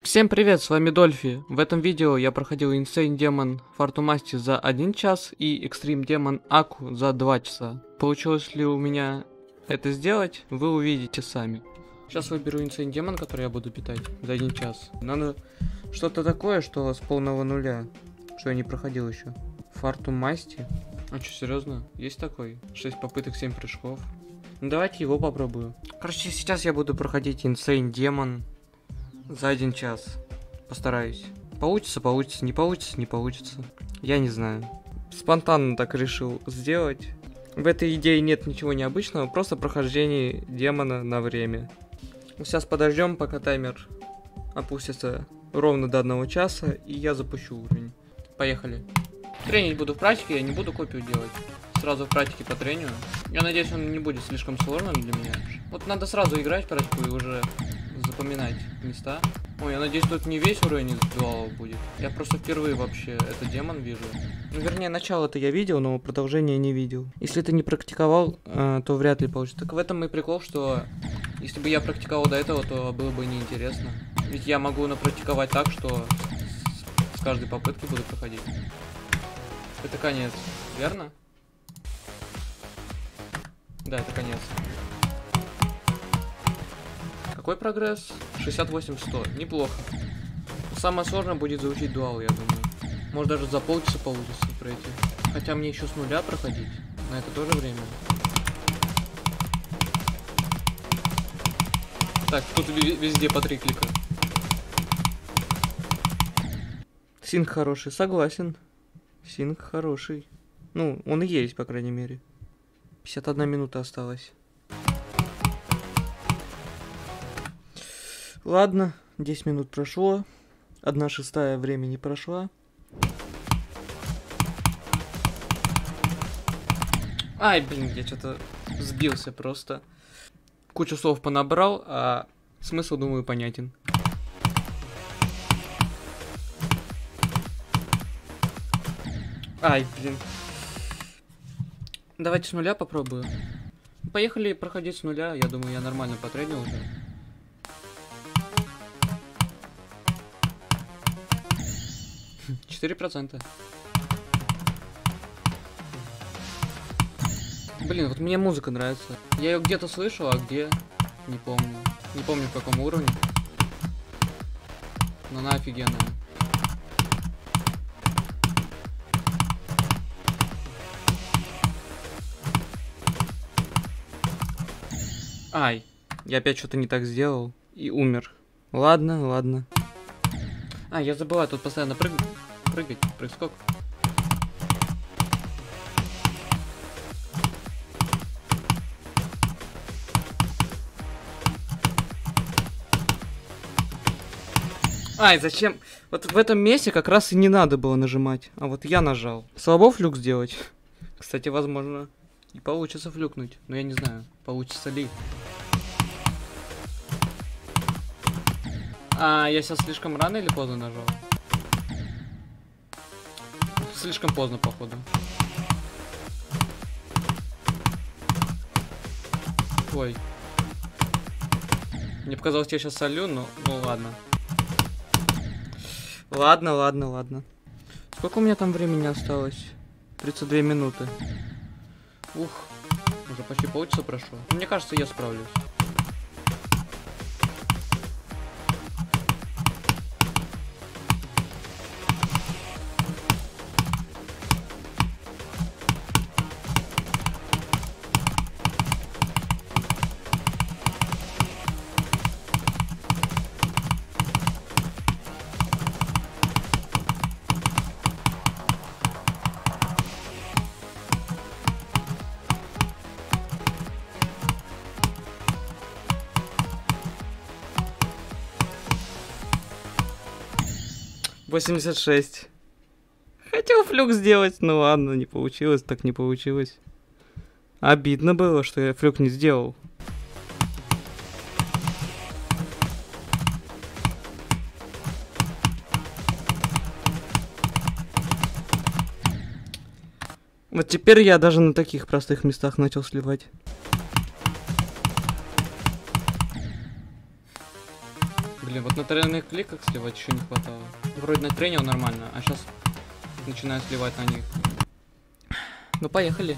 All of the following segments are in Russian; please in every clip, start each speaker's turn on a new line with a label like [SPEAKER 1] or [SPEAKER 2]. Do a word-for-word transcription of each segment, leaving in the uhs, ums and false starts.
[SPEAKER 1] Всем привет, с вами Дольфи. В этом видео я проходил Insane Demon Фортумасти за один час и Extreme Demon Аку за два часа. Получилось ли у меня это сделать, вы увидите сами. Сейчас выберу Insane Demon, который я буду питать за один час. Надо что-то такое, что с полного нуля, что я не проходил еще. Фортумасти? А что, серьезно? Есть такой? шесть попыток, семь прыжков. Ну давайте его попробую. Короче, сейчас я буду проходить Insane Demon за один час. Постараюсь. Получится, получится, не получится, не получится. Я не знаю. Спонтанно так решил сделать. В этой идее нет ничего необычного, просто прохождение демона на время. Сейчас подождем, пока таймер опустится ровно до одного часа, и я запущу уровень. Поехали. Тренить буду в практике, я не буду копию делать. Сразу в практике потреню. Я надеюсь, он не будет слишком сложным для меня. Вот надо сразу играть в практику и уже запоминать места. Ой, я надеюсь, тут не весь уровень из дуала будет. Я просто впервые вообще этот демон вижу. Ну, вернее, начало-то я видел, но продолжение не видел. Если ты не практиковал, э, то вряд ли получится. Так в этом и прикол, что если бы я практиковал до этого, то было бы неинтересно. Ведь я могу напрактиковать так, что с, с каждой попытки буду проходить. Это конец, верно? Да, это конец. Какой прогресс? шестьдесят восемь сто. Неплохо. Но самое сложное будет заучить дуал, я думаю. Может даже за полчаса получится пройти. Хотя мне еще с нуля проходить. На это тоже время. Так, тут везде по три клика. Синк хороший, согласен. Синк хороший. Ну, он и есть, по крайней мере. пятьдесят одна минута осталась. Ладно, десять минут прошло. Одна шестая времени прошла. Ай, блин, я что-то сбился просто. Кучу слов понабрал, а смысл, думаю, понятен. Ай, блин. Давайте с нуля попробую. Поехали проходить с нуля. Я думаю, я нормально потренил уже. четыре процента. Блин, вот мне музыка нравится. Я ее где-то слышал, а где? Не помню. Не помню, в каком уровне. Но она офигенная. Ай, я опять что-то не так сделал и умер. Ладно, ладно. А, я забыла, тут постоянно прыг... прыгать, прыг-скок. Ай, зачем? Вот в этом месте как раз и не надо было нажимать. А вот я нажал. Слабо флюк сделать? Кстати, возможно, и получится флюкнуть. Но я не знаю, получится ли. А, я сейчас слишком рано или поздно нажал? Слишком поздно, походу. Ой. Мне показалось, я сейчас солю, но ну ладно. Ладно, ладно, ладно. Сколько у меня там времени осталось? тридцать две минуты. Ух, уже почти полчаса прошло. Мне кажется, я справлюсь. восемьдесят шесть. Хотел флюк сделать, но ладно, не получилось, так не получилось. Обидно было, что я флюк не сделал. Вот теперь я даже на таких простых местах начал сливать. Блин, вот на тройных кликах сливать еще не хватало. Вроде натренил нормально, а сейчас начинаю сливать на них. Ну поехали.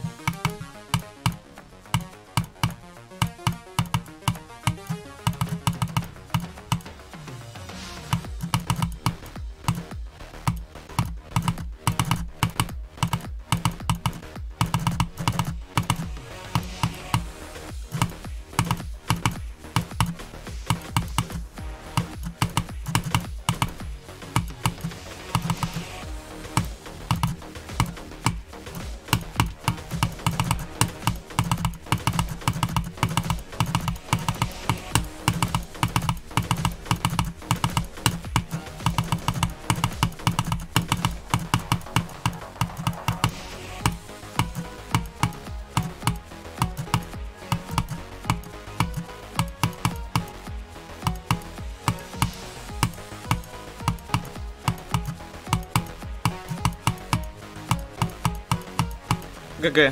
[SPEAKER 1] ГГ.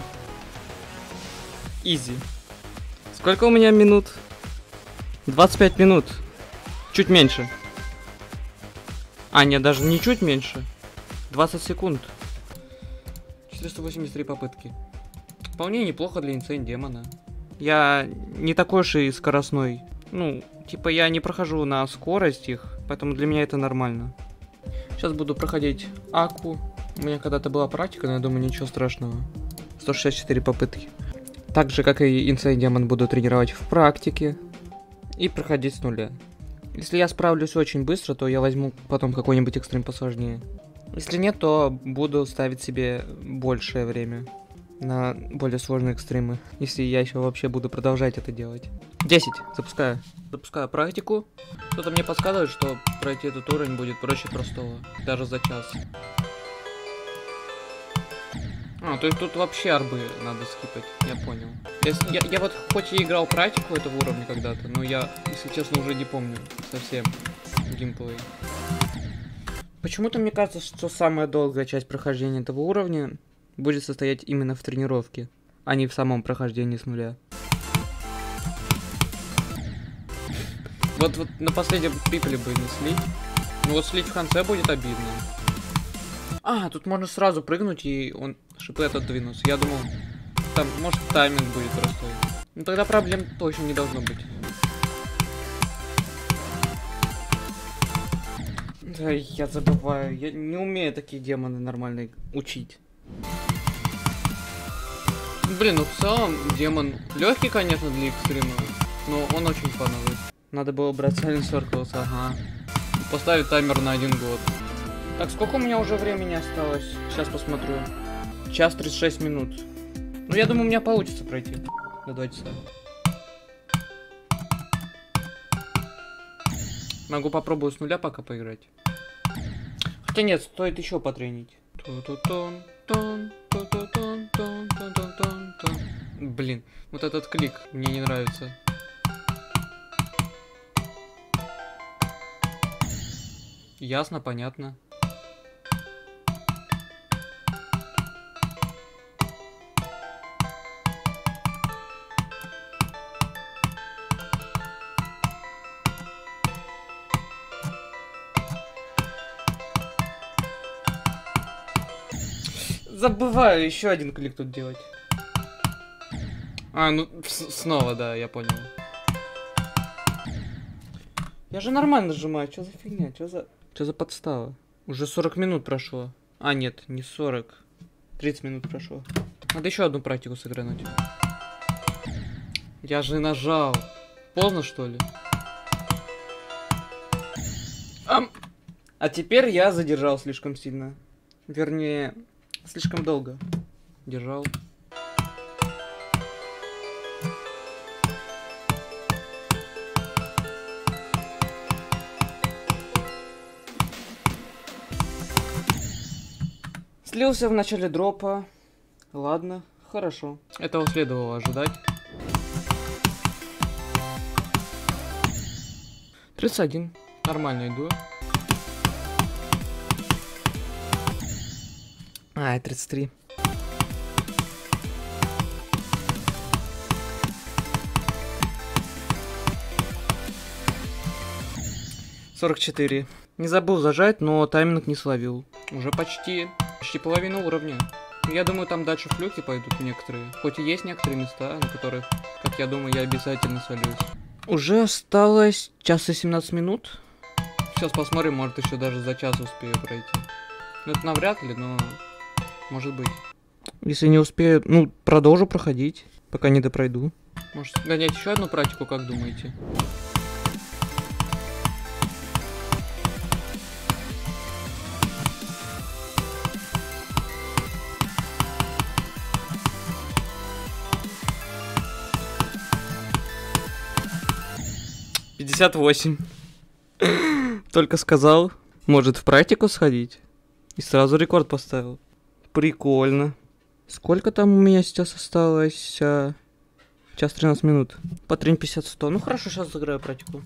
[SPEAKER 1] Изи. Сколько у меня минут? двадцать пять минут. Чуть меньше. А, нет, даже не чуть меньше. двадцать секунд. четыреста восемьдесят три попытки. Вполне неплохо для Insane демона. Я не такой уж и скоростной. Ну, типа я не прохожу на скорость их, поэтому для меня это нормально. Сейчас буду проходить Аку. У меня когда-то была практика, но я думаю, ничего страшного. сто шестьдесят четыре попытки. Так же, как и Insane демон, буду тренировать в практике и проходить с нуля. Если я справлюсь очень быстро, то я возьму потом какой-нибудь экстрим посложнее. Если нет, то буду ставить себе большее время на более сложные экстримы, если я еще вообще буду продолжать это делать. десять. Запускаю. Запускаю практику. Кто-то мне подсказывает, что пройти этот уровень будет проще простого. Даже за час. А, то есть тут вообще арбы надо скипать, я понял. Я, я, я вот хоть и играл практику этого уровня когда-то, но я, если честно, уже не помню совсем геймплей. Почему-то мне кажется, что самая долгая часть прохождения этого уровня будет состоять именно в тренировке, а не в самом прохождении с нуля. Вот, вот на последнем пипле бы не слить. Ну вот слить в конце будет обидно. А, тут можно сразу прыгнуть, и он шипы отодвинулся. Я думал, там, может, тайминг будет простой. Ну тогда проблем точно не должно быть. Да, я забываю. Я не умею такие демоны нормально учить. Блин, ну в целом демон легкий, конечно, для экстрима, но он очень фановый. Надо было брать Silent Circles, ага. И поставить таймер на один год. Так, сколько у меня уже времени осталось? Сейчас посмотрю. Час тридцать шесть минут. Ну, я думаю, у меня получится пройти до два часа. Могу попробовать с нуля пока поиграть. Хотя нет, стоит еще потренить. Блин, вот этот клик мне не нравится. Ясно, понятно. Забываю еще один клик тут делать. А, ну снова, да, я понял. Я же нормально нажимаю, что за фигня, что за... Что за подстава? Уже сорок минут прошло. А, нет, не сорок. тридцать минут прошло. Надо еще одну практику сыгрануть. Я же нажал. Поздно, что ли? Ам. А теперь я задержал слишком сильно. Вернее, слишком долго. Держал. Слился в начале дропа. Ладно, хорошо. Этого следовало ожидать. тридцать один. Нормально иду. А, тридцать три. сорок четыре. Не забыл зажать, но тайминг не словил. Уже почти, почти половина уровня. Я думаю, там дальше флюки пойдут некоторые. Хоть и есть некоторые места, на которых, как я думаю, я обязательно солюсь. Уже осталось час и семнадцать минут. Сейчас посмотрим, может еще даже за час успею пройти. Ну это навряд ли, но может быть. Если не успею, ну продолжу проходить, пока не допройду. Может гонять еще одну практику, как думаете? пятьдесят восемь. Только сказал, может в практику сходить. И сразу рекорд поставил. Прикольно. Сколько там у меня сейчас осталось? А... Час тринадцать минут. По три пятьдесят сто. Ну хорошо, сейчас сыграю практику.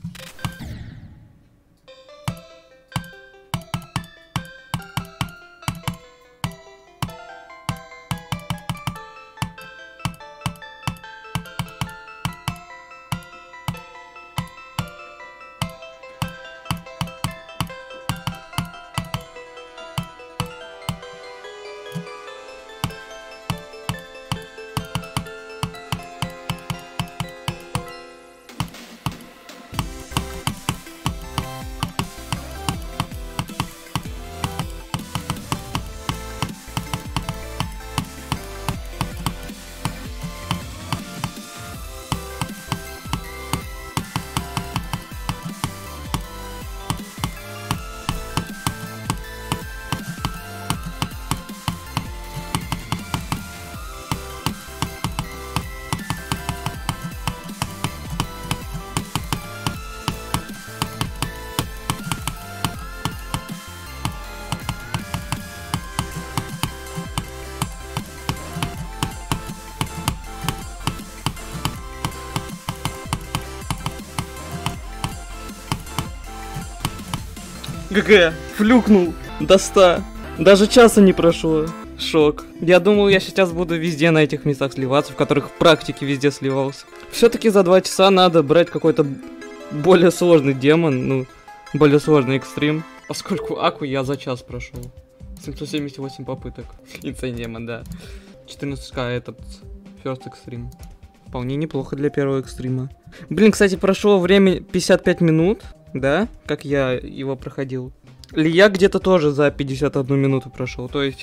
[SPEAKER 1] ГГ, флюкнул до ста. Даже часа не прошло. Шок. Я думал, я сейчас буду везде на этих местах сливаться, в которых в практике везде сливался. Все-таки за два часа надо брать какой-то более сложный демон, ну, более сложный экстрим. Поскольку Аку я за час прошел. семьсот семьдесят восемь попыток. Insane демон, да. четырнадцать ка этот First Extreme. Вполне неплохо для первого экстрима. Блин, кстати, прошло время пятьдесят пять минут. Да, как я его проходил. Лияк где-то тоже за пятьдесят одну минуту прошел. То есть,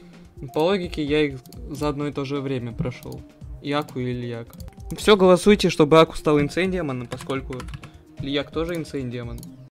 [SPEAKER 1] по логике, я их за одно и то же время прошел. И Аку, и Лияк. Все, голосуйте, чтобы Аку стал Insane демоном, поскольку Лияк тоже Insane демон.